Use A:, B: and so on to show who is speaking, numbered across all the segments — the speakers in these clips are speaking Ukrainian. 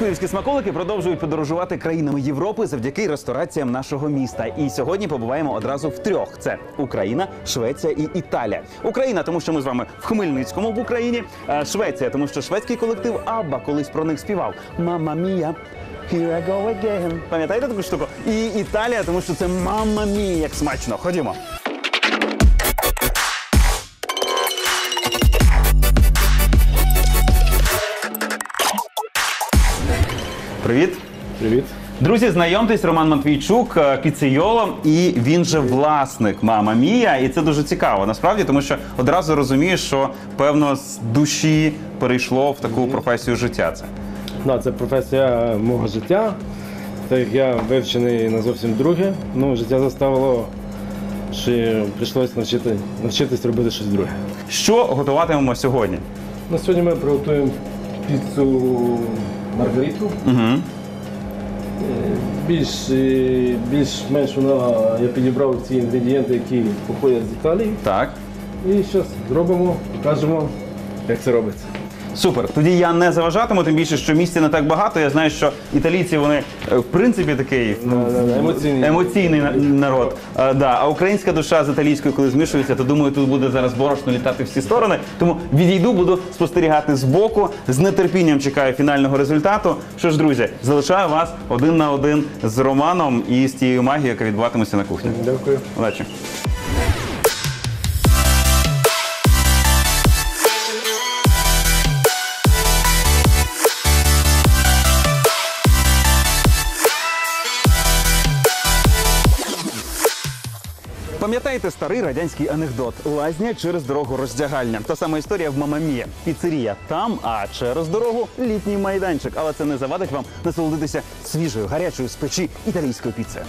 A: Щасливські смаколики продовжують подорожувати країнами Європи завдяки рестораціям нашого міста. І сьогодні побуваємо одразу в трьох: це Україна, Швеція і Італія. Україна, тому що ми з вами в Хмельницькому в Україні. Швеція, тому що шведський колектив Абба колись про них співав. Мамма мія, here I go again. Пам'ятаєте таку штуку? І Італія, тому що це мамма мія, як смачно. Ходімо. Привіт.
B: Привіт.
A: Друзі, знайомтесь, Роман Матвійчук, піцейоло, і він же власник Мамма Мія. І це дуже цікаво, насправді, тому що одразу розумієш, що, певно, з душі перейшло в таку професію життя це.
B: Да, це професія мого життя. Так як я вивчений на зовсім друге, життя заставило, що прийшлося навчитись робити щось друге.
A: Що готуватимемо сьогодні?
B: На сьогодні ми приготуємо піцу Маргариту.
A: Угу.
B: Більш-менш я підібрав ці інгредієнти, які походять з Італії.
A: Так.
B: І зараз зробимо, покажемо, як це робиться.
A: Супер. Тоді я не заважатиму, тим більше, що місця не так багато. Я знаю, що італійці, вони, в принципі, такий емоційний народ. А українська душа з італійською, коли змішується, то, думаю, тут буде зараз борошно літати в всі сторони. Тому відійду, буду спостерігати збоку. З нетерпінням чекаю фінального результату. Що ж, друзі, залишаю вас один на один з Романом і з тією магією, яка відбуватиметься на кухні.
B: Дякую.
A: Удачі. Пам'ятаєте старий радянський анекдот? Лазня через дорогу роздягальня. Та сама історія в Мамма Мія. Піцерія там, а через дорогу літній майданчик. Але це не завадить вам насолодитися свіжою, гарячою з печі італійською піцею.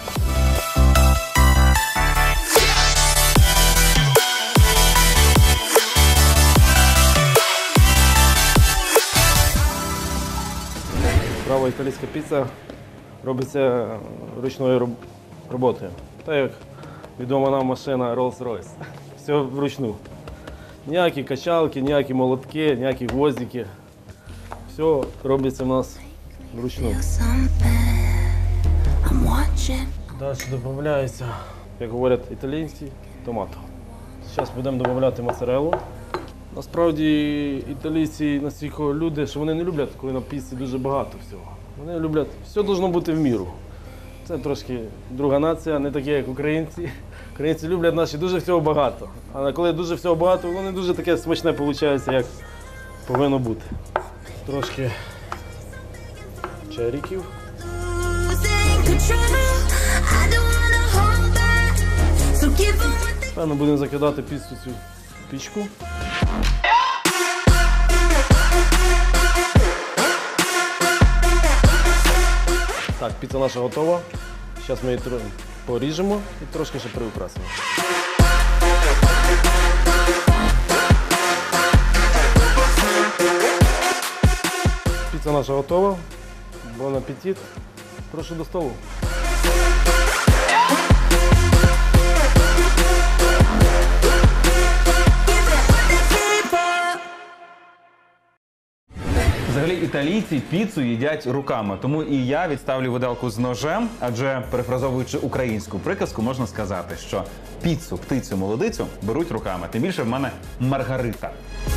B: Справа італійська піца робиться ручною роботою. Так як відома нам машина Rolls-Royce. Все вручну. Ніякі качалки, ніякі молотки, ніякі гвоздики. Все робиться в нас вручну. Далі додається, як говорять італійці, томато. Зараз будемо додавати моцареллу. Насправді італійці настільки люди, що вони не люблять, коли на піці дуже багато всього. Вони люблять, все має бути в міру. Це трошки друга нація, не такі, як українці. Українці люблять наші дуже всього багато. А коли дуже всього багато, воно не дуже таке смачне виходить, як повинно бути. Трошки черіків. Тепер ми будемо закидати піцу цю пічку. Так, піца наша готова. Зараз ми її поріжемо і трошки ще приукрасимо. Піца наша готова. Бон апетит. Прошу до столу.
A: Взагалі італійці піцу їдять руками, тому і я відставлю виделку з ножем, адже, перефразовуючи українську приказку, можна сказати, що піцу, птицю, молодицю беруть руками. Тим більше в мене Маргарита.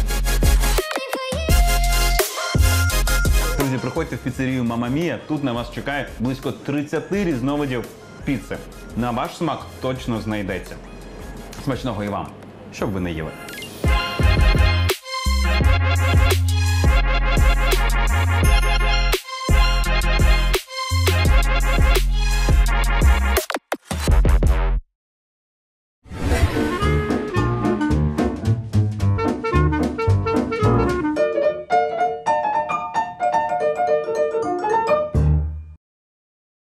A: Друзі, приходьте в піцерію Мамма Мія, тут на вас чекає близько 30 різновидів піци. На ваш смак точно знайдеться. Смачного і вам, щоб ви не їли.